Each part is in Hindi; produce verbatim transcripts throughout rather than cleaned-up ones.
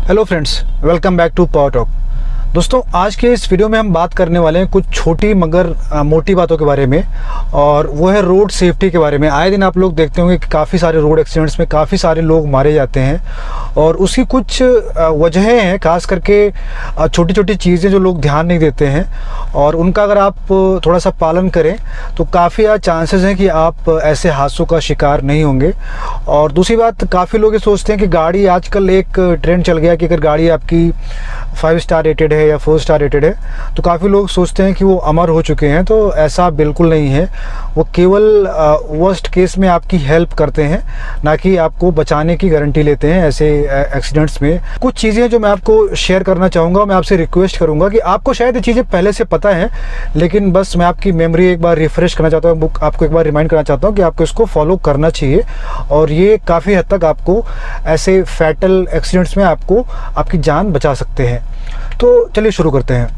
Hello friends, welcome back to Power Talk. दोस्तों, आज के इस वीडियो में हम बात करने वाले हैं कुछ छोटी मगर आ, मोटी बातों के बारे में, और वो है रोड सेफ्टी के बारे में। आए दिन आप लोग देखते होंगे कि काफ़ी सारे रोड एक्सीडेंट्स में काफ़ी सारे लोग मारे जाते हैं, और उसकी कुछ वजहें हैं, खास करके छोटी छोटी चीज़ें जो लोग ध्यान नहीं देते हैं, और उनका अगर आप थोड़ा सा पालन करें तो काफ़ी चांसेस हैं कि आप ऐसे हादसों का शिकार नहीं होंगे। और दूसरी बात, काफ़ी लोग ये सोचते हैं कि गाड़ी, आजकल एक ट्रेंड चल गया कि अगर गाड़ी आपकी फाइव स्टार रेटेड है या फोर स्टार रेटेड है तो काफ़ी लोग सोचते हैं कि वो अमर हो चुके हैं। तो ऐसा बिल्कुल नहीं है। वो केवल वर्स्ट केस में आपकी हेल्प करते हैं, ना कि आपको बचाने की गारंटी लेते हैं ऐसे एक्सीडेंट्स में। कुछ चीज़ें जो मैं आपको शेयर करना चाहूँगा, मैं आपसे रिक्वेस्ट करूँगा कि आपको शायद ये चीज़ें पहले से पता है, लेकिन बस मैं आपकी मेमोरी एक बार रिफ्रेश करना चाहता हूँ, आपको एक बार रिमाइंड करना चाहता हूँ कि आपको इसको फॉलो करना चाहिए, और ये काफ़ी हद तक आपको ऐसे फैटल एक्सीडेंट्स में आपको आपकी जान बचा सकते हैं। तो चलिए शुरू करते हैं।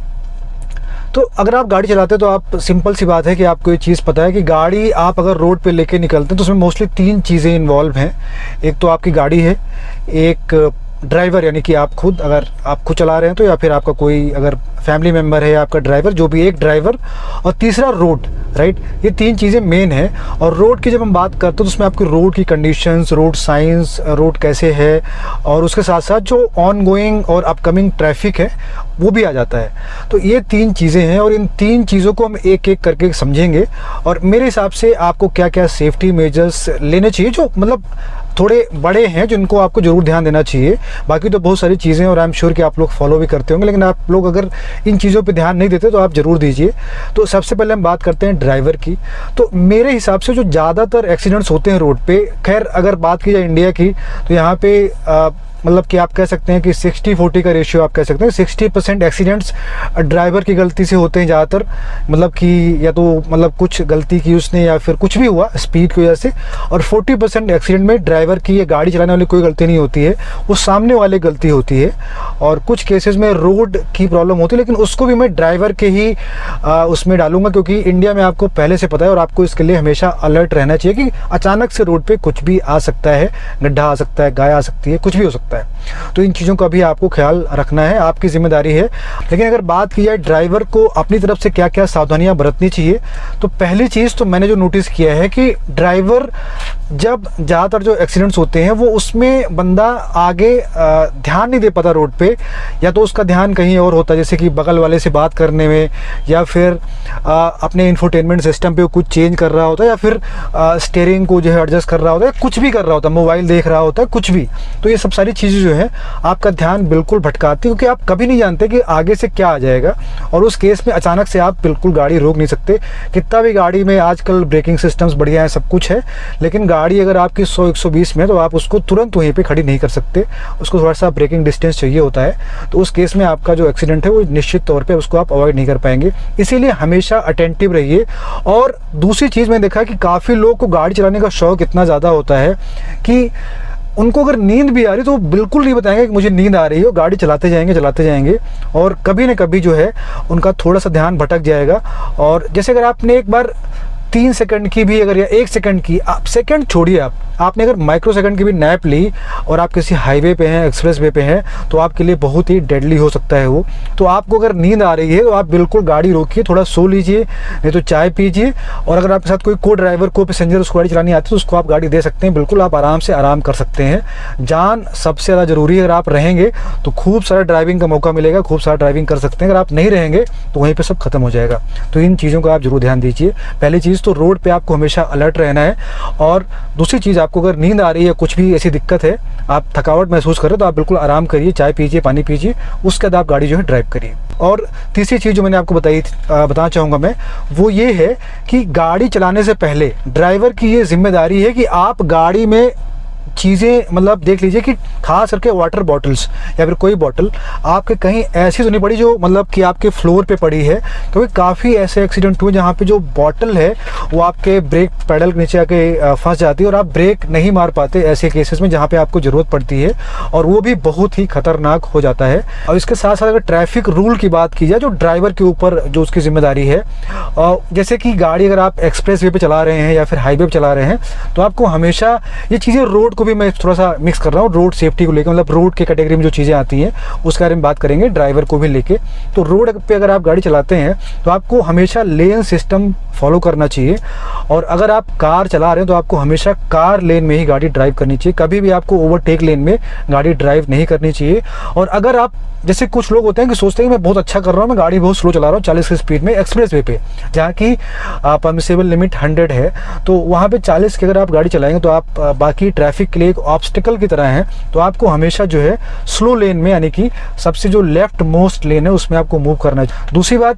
तो अगर आप गाड़ी चलाते हैं तो आप, सिंपल सी बात है कि आपको ये चीज़ पता है कि गाड़ी आप अगर रोड पे लेके निकलते हैं तो उसमें मोस्टली तीन चीज़ें इन्वॉल्व हैं। एक तो आपकी गाड़ी है, एक ड्राइवर यानी कि आप खुद, अगर आप खुद चला रहे हैं तो, या फिर आपका कोई अगर फैमिली मेम्बर है, आपका ड्राइवर, जो भी एक ड्राइवर, और तीसरा रोड, राइट। ये तीन चीज़ें मेन है। और रोड की जब हम बात करते हैं तो उसमें आपकी रोड की कंडीशंस, रोड साइंस, रोड कैसे है, और उसके साथ साथ जो ऑन गोइंग और अपकमिंग ट्रैफिक है वो भी आ जाता है। तो ये तीन चीज़ें हैं, और इन तीन चीज़ों को हम एक एक करके समझेंगे, और मेरे हिसाब से आपको क्या क्या सेफ्टी मेजर्स लेने चाहिए जो मतलब थोड़े बड़े हैं, जिनको आपको ज़रूर ध्यान देना चाहिए। बाकी तो बहुत सारी चीज़ें, और आई एम श्योर कि आप लोग फॉलो भी करते होंगे, लेकिन आप लोग अगर इन चीज़ों पे ध्यान नहीं देते तो आप ज़रूर दीजिए। तो सबसे पहले हम बात करते हैं ड्राइवर की। तो मेरे हिसाब से जो ज़्यादातर एक्सीडेंट्स होते हैं रोड पे, खैर अगर बात की जाए इंडिया की, तो यहाँ पे आ, मतलब कि आप कह सकते हैं कि सिक्सटी फोर्टी का रेशियो आप कह सकते हैं। सिक्सटी परसेंट एक्सीडेंट्स ड्राइवर की गलती से होते हैं ज़्यादातर, मतलब कि या तो मतलब कुछ गलती की उसने, या फिर कुछ भी हुआ स्पीड की वजह से, और फोर्टी परसेंट एक्सीडेंट में ड्राइवर की या गाड़ी चलाने वाली कोई गलती नहीं होती है, वो सामने वाले गलती होती है। और कुछ केसेस में रोड की प्रॉब्लम होती है, लेकिन उसको भी मैं ड्राइवर के ही आ, उसमें डालूंगा, क्योंकि इंडिया में आपको पहले से पता है, और आपको इसके लिए हमेशा अलर्ट रहना चाहिए कि अचानक से रोड पर कुछ भी आ सकता है, गड्ढा आ सकता है, गाय आ सकती है, कुछ भी हो सकता है। तो इन चीज़ों का भी आपको ख्याल रखना है, आपकी जिम्मेदारी है। लेकिन अगर बात की जाए ड्राइवर को अपनी तरफ से क्या क्या सावधानियां बरतनी चाहिए, तो पहली चीज़ तो मैंने जो नोटिस किया है कि ड्राइवर जब ज़्यादातर जो एक्सीडेंट्स होते हैं वो उसमें बंदा आगे ध्यान नहीं दे पाता रोड पे, या तो उसका ध्यान कहीं और होता है, जैसे कि बगल वाले से बात करने में, या फिर आ, अपने इंफोटेनमेंट सिस्टम पे कुछ चेंज कर रहा होता है, या फिर स्टीयरिंग को जो है एडजस्ट कर रहा होता है, कुछ भी कर रहा होता है, मोबाइल देख रहा होता है, कुछ भी। तो ये सब सारी चीज़ें जो है आपका ध्यान बिल्कुल भटकाती है, क्योंकि आप कभी नहीं जानते कि आगे से क्या आ जाएगा, और उस केस में अचानक से आप बिल्कुल गाड़ी रोक नहीं सकते। कितना भी गाड़ी में आजकल ब्रेकिंग सिस्टम्स बढ़िया है, सब कुछ है, लेकिन गाड़ी अगर आपकी सौ एक सौ बीस में, तो आप उसको तुरंत वहीं पे खड़ी नहीं कर सकते, उसको थोड़ा सा ब्रेकिंग डिस्टेंस चाहिए होता है। तो उस केस में आपका जो एक्सीडेंट है वो निश्चित तौर पे उसको आप अवॉइड नहीं कर पाएंगे। इसीलिए हमेशा अटेंटिव रहिए। और दूसरी चीज़ मैंने देखा कि काफ़ी लोग को गाड़ी चलाने का शौक इतना ज़्यादा होता है कि उनको अगर नींद भी आ रही तो वो बिल्कुल नहीं बताएंगे कि मुझे नींद आ रही है, गाड़ी चलाते जाएंगे चलाते जाएंगे और कभी न कभी जो है उनका थोड़ा सा ध्यान भटक जाएगा। और जैसे अगर आपने एक बार तीन सेकंड की भी अगर, या एक सेकंड की, आप सेकंड छोड़िए, आप आपने अगर माइक्रो सेकंड की भी नैप ली और आप किसी हाईवे पे हैं, एक्सप्रेस वे पे हैं, तो आपके लिए बहुत ही डेडली हो सकता है वो। तो आपको अगर नींद आ रही है तो आप बिल्कुल गाड़ी रोकिए, थोड़ा सो लीजिए, नहीं तो चाय पीजिए। और अगर आपके साथ कोई को ड्राइवर, को पैसेंजर उसको गाड़ी चलानी आती है तो उसको आप गाड़ी दे सकते हैं, बिल्कुल आप आराम से आराम कर सकते हैं। जान सबसे ज़्यादा ज़रूरी है। अगर आप रहेंगे तो खूब सारा ड्राइविंग का मौका मिलेगा, खूब सारा ड्राइविंग कर सकते हैं। अगर आप नहीं रहेंगे तो वहीं पर सब खत्म हो जाएगा। तो इन चीज़ों का आप जरूर ध्यान दीजिए। पहली चीज़ तो रोड पर आपको हमेशा अलर्ट रहना है, और दूसरी चीज़, आपको अगर नींद आ रही है, कुछ भी ऐसी दिक्कत है, आप थकावट महसूस कर रहे हो, तो आप बिल्कुल आराम करिए, चाय पीजिए, पानी पीजिए, उसके बाद आप गाड़ी जो है ड्राइव करिए। और तीसरी चीज़ जो मैंने आपको बताई, बताना चाहूँगा मैं, वो ये है कि गाड़ी चलाने से पहले ड्राइवर की ये जिम्मेदारी है कि आप गाड़ी में चीज़ें मतलब देख लीजिए कि खास करके वाटर बॉटल्स या फिर कोई बॉटल आपके कहीं ऐसी तो नहीं पड़ी जो मतलब कि आपके फ्लोर पे पड़ी है, क्योंकि काफ़ी ऐसे एक्सीडेंट हुए जहाँ पे जो बॉटल है वो आपके ब्रेक पैडल के नीचे आके फंस जाती है और आप ब्रेक नहीं मार पाते ऐसे केसेस में जहाँ पे आपको ज़रूरत पड़ती है, और वो भी बहुत ही खतरनाक हो जाता है। और इसके साथ साथ अगर ट्रैफिक रूल की बात की जाए जो ड्राइवर के ऊपर जो उसकी जिम्मेदारी है, जैसे कि गाड़ी अगर आप एक्सप्रेस वे पे चला रहे हैं या फिर हाईवे पे चला रहे हैं तो आपको हमेशा ये चीज़ें रोड को भी मैं थोड़ा सा मिक्स कर रहा हूँ रोड सेफ्टी को लेकर, मतलब रोड के कैटेगरी में जो चीज़ें आती हैं उसके बारे में बात करेंगे, ड्राइवर को भी लेके। तो रोड पे अगर आप गाड़ी चलाते हैं तो आपको हमेशा लेन सिस्टम फॉलो करना चाहिए, और अगर आप कार चला रहे हैं तो आपको हमेशा कार लेन में ही गाड़ी ड्राइव करनी चाहिए, कभी भी आपको ओवरटेक लेन में गाड़ी ड्राइव नहीं करनी चाहिए। और अगर आप, जैसे कुछ लोग होते हैं कि सोचते हैं कि मैं बहुत अच्छा कर रहा हूँ, मैं गाड़ी बहुत स्लो चला रहा हूँ चालीस की स्पीड में एक्सप्रेस वे पे, जहाँ की परमिसेबल लिमिट हंड्रेड है, तो वहाँ पे चालीस की अगर आप गाड़ी चलाएंगे तो आप आ, बाकी ट्रैफिक के लिए एक ऑब्स्टिकल की तरह हैं। तो आपको हमेशा जो है स्लो लेन में, यानी कि सबसे जो लेफ्ट मोस्ट लेन है उसमें आपको मूव करना है। दूसरी बात,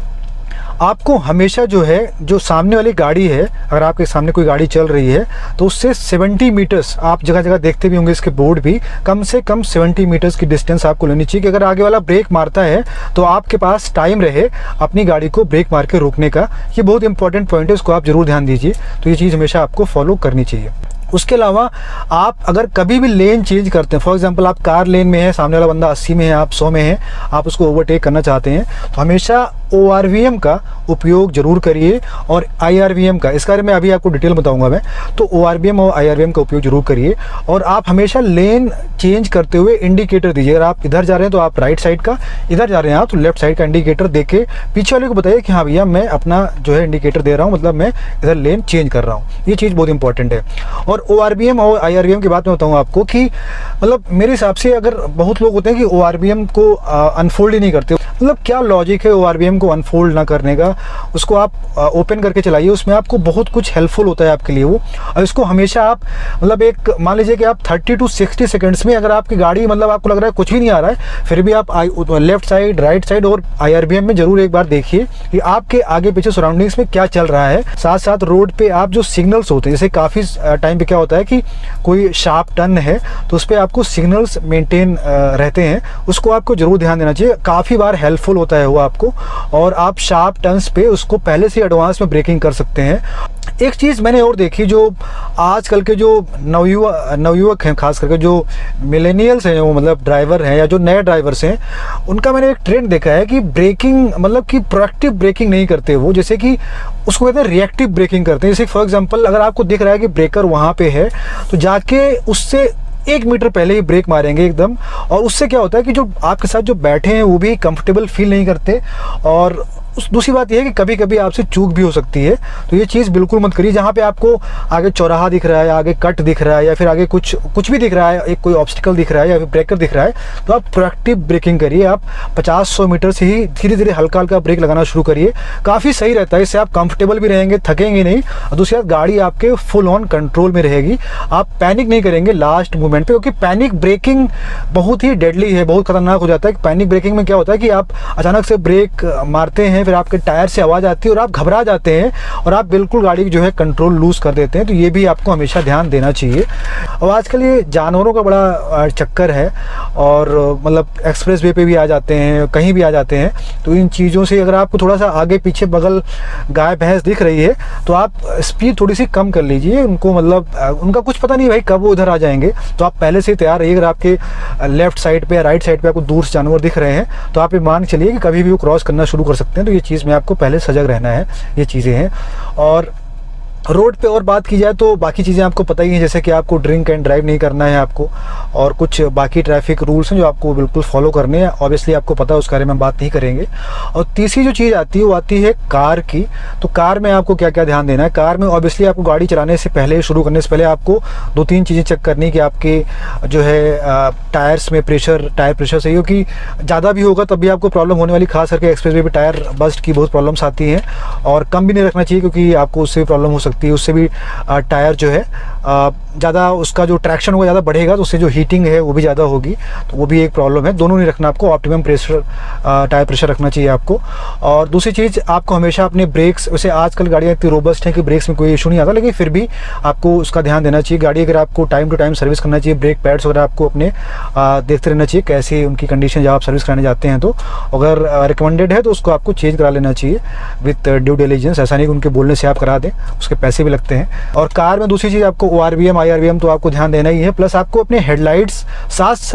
आपको हमेशा जो है, जो सामने वाली गाड़ी है, अगर आपके सामने कोई गाड़ी चल रही है तो उससे सत्तर मीटर्स, आप जगह जगह देखते भी होंगे इसके बोर्ड भी, कम से कम सत्तर मीटर्स की डिस्टेंस आपको लेनी चाहिए कि अगर आगे वाला ब्रेक मारता है तो आपके पास टाइम रहे अपनी गाड़ी को ब्रेक मार के रोकने का। ये बहुत इंपॉर्टेंट पॉइंट है, इसको आप जरूर ध्यान दीजिए। तो ये चीज़ हमेशा आपको फॉलो करनी चाहिए। उसके अलावा आप अगर कभी भी लेन चेंज करते हैं, फॉर एग्जांपल आप कार लेन में है, सामने वाला बंदा अस्सी में है, आप सौ में है, आप उसको ओवरटेक करना चाहते हैं, तो हमेशा ओ आर वी एम का उपयोग जरूर करिए, और आई आर वी एम का, इस बारे में अभी आपको डिटेल बताऊंगा मैं। तो ओ आर वी एम और आई आर वी एम का उपयोग जरूर करिए, और आप हमेशा लेन चेंज करते हुए इंडिकेटर दीजिए। अगर आप इधर जा रहे हैं तो आप राइट साइड का, इधर जा रहे हैं आप तो लेफ्ट साइड का इंडिकेटर दे के पीछे वाले को बताइए कि हाँ भैया मैं अपना जो है इंडिकेटर दे रहा हूँ, मतलब मैं इधर लेन चेंज कर रहा हूँ। ये चीज़ बहुत इंपॉर्टेंट है। और ओ आर वी एम और आई आर वी एम की बात मैं बताऊँ आपको कि मतलब मेरे हिसाब से अगर बहुत लोग होते हैं कि ओ आर वी एम को अनफोल्ड ही नहीं करते, मतलब क्या लॉजिक है ओ आर वी एम को अनफोल्ड ना करने का? उसको आप ओपन करके चलाइए, उसमें आपको बहुत कुछ हेल्पफुल होता है आपके लिए वो। और इसको हमेशा आप, मतलब एक मान लीजिए कि आप थर्टी टू सिक्सटी सेकेंड्स में, अगर आपकी गाड़ी, मतलब आपको लग रहा है कुछ भी नहीं आ रहा है, फिर भी आप लेफ्ट साइड, राइट साइड और आई आर वी एम में जरूर एक बार देखिए कि आपके आगे पीछे सराउंडिंग्स में क्या चल रहा है। साथ साथ रोड पे आप जो सिग्नल्स होते हैं, जैसे काफ़ी टाइम पे क्या होता है कि कोई शार्प टर्न है तो उस पर आपको सिग्नल्स मेंटेन रहते हैं, उसको आपको जरूर ध्यान देना चाहिए। काफ़ी बार हेल्पफुल होता है वो आपको, और आप शार्प टर्न्स पे उसको पहले से एडवांस में ब्रेकिंग कर सकते हैं। एक चीज़ मैंने और देखी, जो आजकल के जो नवयुवक नवयुवक हैं, खास करके जो मिलेनियल्स हैं, वो मतलब ड्राइवर हैं या जो नए ड्राइवर्स हैं, उनका मैंने एक ट्रेंड देखा है कि ब्रेकिंग, मतलब कि प्रोएक्टिव ब्रेकिंग नहीं करते वो, जैसे कि उसको कहते हैं रिएक्टिव ब्रेकिंग करते हैं। जैसे फॉर एग्जांपल अगर आपको दिख रहा है कि ब्रेकर वहाँ पे है तो जाके उससे एक मीटर पहले ही ब्रेक मारेंगे एकदम, और उससे क्या होता है कि जो आपके साथ जो बैठे हैं वो भी कंफर्टेबल फील नहीं करते। और उस दूसरी बात यह है कि कभी कभी आपसे चूक भी हो सकती है, तो ये चीज़ बिल्कुल मत करिए। जहाँ पे आपको आगे चौराहा दिख रहा है, आगे कट दिख रहा है, या फिर आगे कुछ कुछ भी दिख रहा है, एक कोई ऑब्स्टिकल दिख रहा है या फिर ब्रेकर दिख रहा है, तो आप प्रोएक्टिव ब्रेकिंग करिए। आप पचास सौ मीटर से ही धीरे धीरे हल्का हल्का ब्रेक लगाना शुरू करिए, काफ़ी सही रहता है। इससे आप कंफर्टेबल भी रहेंगे, थकेंगे नहीं, और दूसरी बात गाड़ी आपके फुल ऑन कंट्रोल में रहेगी। आप पैनिक नहीं करेंगे लास्ट मोमेंट पे, क्योंकि पैनिक ब्रेकिंग बहुत ही डेडली है, बहुत खतरनाक हो जाता है। पैनिक ब्रेकिंग में क्या होता है कि आप अचानक से ब्रेक मारते हैं, फिर आपके टायर से आवाज़ आती है और आप घबरा जाते हैं और आप बिल्कुल गाड़ी जो है कंट्रोल लूज़ कर देते हैं। तो ये भी आपको हमेशा ध्यान देना चाहिए। और आजकल ये जानवरों का बड़ा चक्कर है, और मतलब एक्सप्रेस वे पे भी आ जाते हैं, कहीं भी आ जाते हैं, तो इन चीज़ों से अगर आपको थोड़ा सा आगे पीछे बगल गाय भैंस दिख रही है तो आप स्पीड थोड़ी सी कम कर लीजिए। उनको मतलब उनका कुछ पता नहीं भाई कब वो उधर आ जाएंगे, तो आप पहले से तैयार रहिए। अगर आपके लेफ्ट साइड पे या राइट साइड पे आपको दूर से जानवर दिख रहे हैं तो आप ये मान चलिए कि कभी भी वो क्रॉस करना शुरू कर सकते हैं। तो ये चीज़ में आपको पहले सजग रहना है, ये चीज़ें हैं। और रोड पे और बात की जाए तो बाकी चीज़ें आपको पता ही हैं, जैसे कि आपको ड्रिंक एंड ड्राइव नहीं करना है आपको, और कुछ बाकी ट्रैफिक रूल्स हैं जो आपको बिल्कुल फॉलो करने हैं। ऑब्वियसली आपको पता है, उस बारे में हम बात नहीं करेंगे। और तीसरी जो चीज़ आती है वो आती है कार की। तो कार में आपको क्या क्या ध्यान देना है? कार में ऑब्वियसली आपको गाड़ी चलाने से पहले, शुरू करने से पहले आपको दो तीन चीज़ें चेक करनी कि आपके जो है टायर्स में प्रेशर, टायर प्रेशर सही हो, कि ज़्यादा भी होगा तब भी आपको प्रॉब्लम होने वाली, खास करके एक्सप्रेस वे पर टायर बस्ट की बहुत प्रॉब्लम्स आती हैं। और कम भी नहीं रखना चाहिए क्योंकि आपको उससे भी प्रॉब्लम हो सकती है, उससे भी टायर जो है ज़्यादा, उसका जो ट्रैक्शन होगा ज़्यादा बढ़ेगा तो उससे जो हीटिंग है वो भी ज़्यादा होगी, तो वो भी एक प्रॉब्लम है। दोनों नहीं रखना आपको, ऑप्टिमम प्रेशर टायर प्रेशर रखना चाहिए आपको। और दूसरी चीज़, आपको हमेशा अपने ब्रेक्स, वैसे आजकल गाड़ियाँ इतनी रोबस्ट हैं कि ब्रेक्स में कोई इशू नहीं आता, लेकिन फिर भी आपको उसका ध्यान देना चाहिए। गाड़ी अगर आपको टाइम टू टाइम सर्विस करना चाहिए, ब्रेक पैड्स वगैरह आपको अपने आ, देखते रहना चाहिए कैसे उनकी कंडीशन, जब आप सर्विस कराने जाते हैं तो अगर रिकमेंडेड है तो उसको आपको चेंज करा लेना चाहिए विथ ड्यू डिलिजेंस। ऐसा नहीं कि उनके बोलने से आप करा दें, उसके पैसे भी लगते हैं। और कार में दूसरी चीज़ आपको O R V M, I R V M तो आपको ध्यान देना ही है, प्लस आपको अपने हेडलाइट्स साथ साथ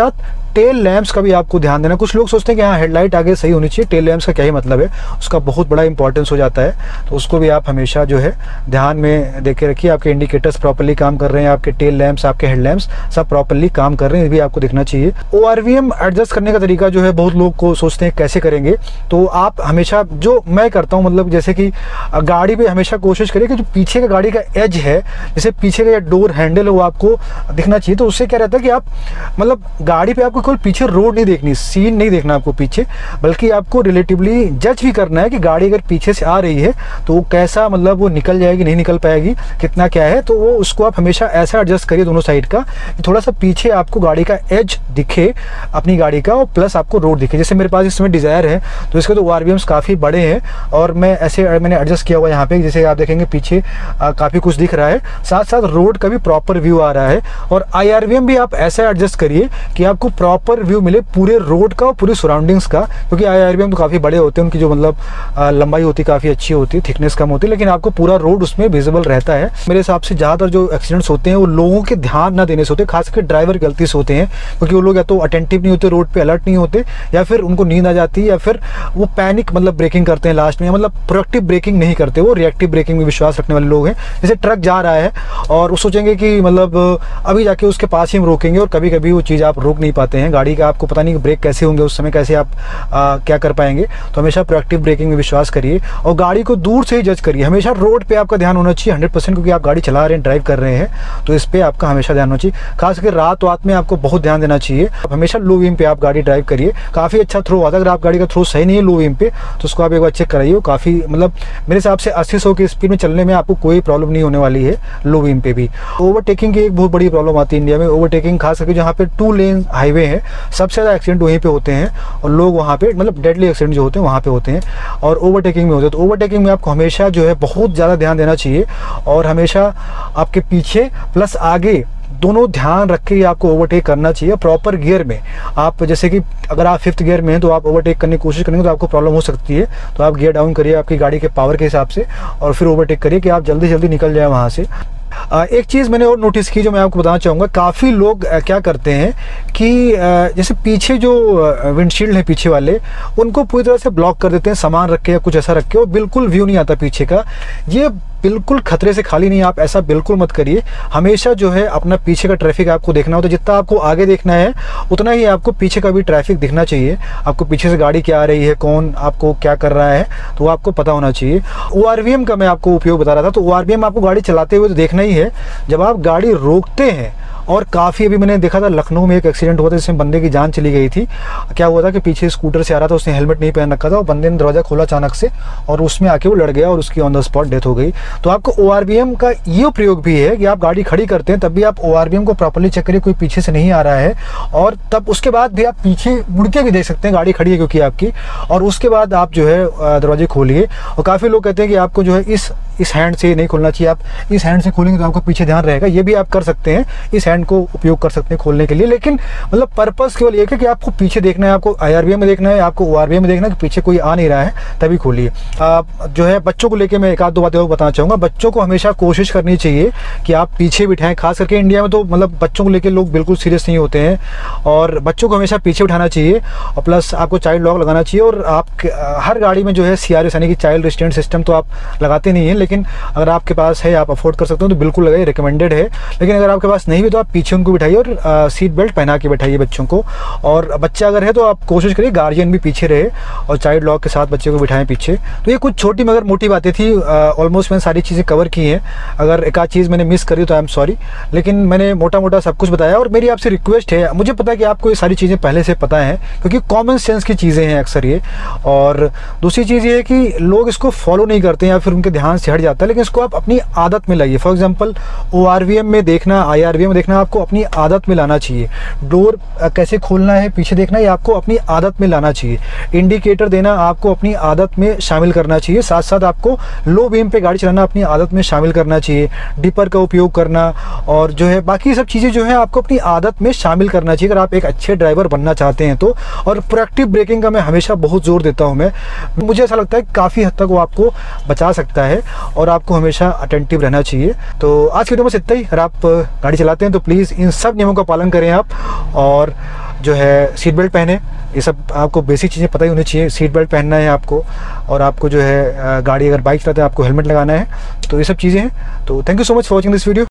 टेल लैंप्स का भी आपको ध्यान देना। कुछ लोग सोचते हैं कि हाँ हेडलाइट आगे सही होनी चाहिए, टेल लैंप्स का क्या ही मतलब है, उसका बहुत बड़ा इंपॉर्टेंस हो जाता है। तो उसको भी आप हमेशा जो है ध्यान में देख के रखिए, आपके इंडिकेटर्स प्रॉपर्ली काम कर रहे हैं, आपके टेल लैंप्स, आपके हेड लैंप्स सब प्रॉपर्ली काम कर रहे हैं, ये भी आपको देखना चाहिए। O R V M adjust करने का तरीका जो है बहुत लोग को सोचते हैं कैसे करेंगे, तो आप हमेशा जो मैं करता हूँ, मतलब जैसे कि गाड़ी पे हमेशा कोशिश करिए कि जो पीछे का गाड़ी का एज है, जैसे पीछे का डोर हैंडल है वो आपको दिखना चाहिए। तो उससे क्या रहता है कि आप मतलब गाड़ी पे आपको कोई पीछे रोड नहीं देखनी, सीन नहीं देखना आपको पीछे, बल्कि आपको रिलेटिवली जज भी करना है कि गाड़ी अगर पीछे से आ रही है तो वो कैसा, मतलब वो निकल जाएगी नहीं निकल पाएगी, कितना क्या है। तो वो उसको आप हमेशा ऐसा एडजस्ट करिए दोनों साइड का कि थोड़ा सा पीछे आपको गाड़ी का एज दिखे अपनी गाड़ी का, और प्लस आपको रोड दिखे। जैसे मेरे पास इसमें डिज़ायर है तो इसके तो ओ आर वी एम्स काफ़ी बड़े हैं और मैं ऐसे मैंने एडजस्ट किया हुआ है यहाँ पे, जैसे आप देखेंगे पीछे काफ़ी कुछ दिख रहा है, साथ साथ रोड का भी प्रॉपर व्यू आ रहा है। और आई आर वी एम भी आप ऐसा एडजस्ट करिए कि आपको प्रॉपर व्यू मिले पूरे रोड का और पूरी सराउंडिंग्स का, क्योंकि आई आर वी एम तो काफ़ी बड़े होते हैं, उनकी जो मतलब लंबाई होती है काफ़ी अच्छी होती है, थिकनेस कम होती है, लेकिन आपको पूरा रोड उसमें विजिबल रहता है। मेरे हिसाब से ज़्यादातर जो एक्सीडेंट्स होते हैं वो लोगों के ध्यान ना देने से होते हैं, खासकर ड्राइवर की गलती से होते हैं, क्योंकि वो लोग या तो अटेंटिव नहीं होते, रोड पे अलर्ट नहीं होते, या फिर उनको नींद आ जाती है, या फिर वो पैनिक मतलब ब्रेकिंग करते हैं लास्ट में, मतलब प्रोएक्टिव ब्रेकिंग नहीं करते, वो रिएक्टिव ब्रेकिंग में विश्वास रखने वाले लोग हैं। जैसे ट्रक जा रहा है और वो सोचेंगे कि मतलब अभी जाके उसके पास ही हम रोकेंगे, और कभी कभी वो चीज़ आप रोक नहीं पाते हैं, गाड़ी का आपको पता नहीं कि ब्रेक कैसे होंगे, उस समय कैसे आप आ, क्या कर पाएंगे। तो हमेशा प्रोएक्टिव ब्रेकिंग में विश्वास करिए और गाड़ी को दूर से ही जज करिए। हमेशा रोड पे आपका ध्यान होना चाहिए हंड्रेड परसेंट, क्योंकि आप गाड़ी चला रहे हैं, ड्राइव कर रहे हैं, तो इस पर आपका हमेशा ध्यान होना चाहिए। खास करके रात वात में आपको बहुत ध्यान देना चाहिए। आप हमेशा लो वीम पे आप गाड़ी ड्राइव करिए, काफ़ी अच्छा थ्रो आता है। अगर आप गाड़ी का थ्रो सही नहीं है लो वीम पे तो उसको आप एक बार चेक कराइए, काफ़ी मतलब मेरे हिसाब से अस्सी सौ की स्पीड में चलने में आपको कोई प्रॉब्लम नहीं होने वाली है लो वीम पे भी। ओवरटेकिंग की एक बहुत बड़ी प्रॉब्लम आती है इंडिया में, ओवरटेकिंग खास करके जहाँ पे टू लेन हाईवे है, सबसे ज़्यादा एक्सीडेंट वहीं पे होते हैं और लोग वहाँ पे मतलब डेडली एक्सीडेंट जो होते हैं वहाँ पे होते हैं और ओवरटेकिंग में होते हैं। तो ओवरटेकिंग में आपको हमेशा जो है बहुत ज़्यादा ध्यान देना चाहिए और हमेशा आपके पीछे प्लस आगे दोनों ध्यान रख के आपको ओवरटेक करना चाहिए प्रॉपर गियर में। आप जैसे कि अगर आप फिफ्थ गियर में हैं तो आप ओवरटेक करने की कोशिश करेंगे तो आपको प्रॉब्लम हो सकती है, तो आप गियर डाउन करिए आपकी गाड़ी के पावर के हिसाब से और फिर ओवरटेक करिए कि आप जल्दी जल्दी निकल जाए वहाँ से। एक चीज़ मैंने और नोटिस की जो मैं आपको बताना चाहूँगा, काफ़ी लोग क्या करते हैं कि जैसे पीछे जो विंडशील्ड है पीछे वाले उनको पूरी तरह से ब्लॉक कर देते हैं, सामान रख के या कुछ ऐसा रख के, और बिल्कुल व्यू नहीं आता पीछे का। ये बिल्कुल खतरे से खाली नहीं, आप ऐसा बिल्कुल मत करिए। हमेशा जो है अपना पीछे का ट्रैफिक आपको देखना होता है, जितना आपको आगे देखना है उतना ही आपको पीछे का भी ट्रैफिक दिखना चाहिए। आपको पीछे से गाड़ी क्या आ रही है, कौन आपको क्या कर रहा है, तो वो आपको पता होना चाहिए। ओ आर वी एम का मैं आपको उपयोग बता रहा था, तो ओ आर वी एम आपको गाड़ी चलाते हुए तो देखना ही है। जब आप गाड़ी रोकते हैं, और काफ़ी अभी मैंने देखा था लखनऊ में एक एक्सीडेंट हुआ था जिसमें बंदे की जान चली गई थी। क्या हुआ था कि पीछे स्कूटर से आ रहा था, उसने हेलमेट नहीं पहन रखा था और बंदे ने दरवाज़ा खोला अचानक से और उसमें आके वो लड़ गया और उसकी ऑन द स्पॉट डेथ हो गई। तो आपको ओ आर वी एम का ये प्रयोग भी है कि आप गाड़ी खड़ी करते हैं तब भी आप ओ आर वी एम को प्रॉपर्ली चेक करिए कोई पीछे से नहीं आ रहा है, और तब उसके बाद भी आप पीछे मुड़ के भी देख सकते हैं गाड़ी खड़ी है क्योंकि आपकी, और उसके बाद आप जो है दरवाजे खोलिए। और काफ़ी लोग कहते हैं कि आपको जो है इस इस हैंड से नहीं खोलना चाहिए, आप इस हैंड से खोलेंगे तो आपको पीछे ध्यान रहेगा। ये भी आप कर सकते हैं, इस हैंड को उपयोग कर सकते हैं खोलने के लिए, लेकिन मतलब पर्पस केवल ये है कि आपको पीछे देखना है, आपको आई आर वी एम में देखना है, आपको ओ आर वी एम में देखना है कि पीछे कोई आ नहीं रहा है तभी खोलिए। जो है बच्चों को लेके मैं एक आध दो बातें और बताना चाहूँगा। बच्चों को हमेशा कोशिश करनी चाहिए कि आप पीछे बिठाएं, खास करके इंडिया में तो मतलब बच्चों को लेकर लोग बिल्कुल सीरियस नहीं होते हैं, और बच्चों को हमेशा पीछे बिठाना चाहिए और प्लस आपको चाइल्ड लॉक लगाना चाहिए। और आप हर गाड़ी में जो है सी आर एस यानी कि चाइल्ड रिस्ट्रेंट सिस्टम तो आप लगाते नहीं हैं, लेकिन अगर आपके पास है, आप अफोर्ड कर सकते हो तो बिल्कुल लगाइए, रिकमेंडेड है। लेकिन अगर आपके पास नहीं भी तो आप पीछे उनको बिठाइए और सीट बेल्ट पहना के बैठाइए बच्चों को। और बच्चा अगर है तो आप कोशिश करिए गार्जियन भी पीछे रहे और चाइल्ड लॉक के साथ बच्चे को बिठाएं पीछे। तो ये कुछ छोटी मगर मोटी बातें थी, ऑलमोस्ट मैंने सारी चीज़ें कवर की हैं। अगर एक आध चीज़ मैंने मिस करी तो आई एम सॉरी, लेकिन मैंने मोटा मोटा सब कुछ बताया। और मेरी आपसे रिक्वेस्ट है, मुझे पता है कि आपको ये सारी चीज़ें पहले से पता हैं क्योंकि कॉमन सेंस की चीज़ें हैं अक्सर ये। और दूसरी चीज़ ये है कि लोग इसको फॉलो नहीं करते हैं या फिर उनके ध्यान से हट जाता है, लेकिन इसको आप अपनी आदत में लाइए। For example O R V M में देखना, आई आर वी एम में देखना आपको अपनी आदत में लाना चाहिए। डोर कैसे खोलना है, पीछे देखना, ये आपको अपनी आदत में लाना चाहिए। इंडिकेटर देना आपको अपनी आदत में शामिल करना चाहिए। साथ साथ आपको लो बीम पे गाड़ी चलाना अपनी आदत में शामिल करना चाहिए। डिपर का उपयोग करना और जो है बाकी सब चीज़ें जो है आपको अपनी आदत में शामिल करना चाहिए अगर आप एक अच्छे ड्राइवर बनना चाहते हैं तो। और प्रोएक्टिव ब्रेकिंग का मैं हमेशा बहुत जोर देता हूँ। मैं मुझे ऐसा लगता है कि काफ़ी हद तक वो आपको बचा सकता है और आपको हमेशा अटेंटिव रहना चाहिए। तो आज की वीडियो में इतना ही। अगर आप गाड़ी चलाते हैं तो प्लीज़ इन सब नियमों का पालन करें आप, और जो है सीट बेल्ट पहने। ये सब आपको बेसिक चीज़ें पता ही होनी चाहिए। सीट बेल्ट पहनना है आपको, और आपको जो है गाड़ी अगर बाइक चलाते हैं आपको हेलमेट लगाना है। तो ये सब चीज़ें हैं। तो thank you so much for watching this video.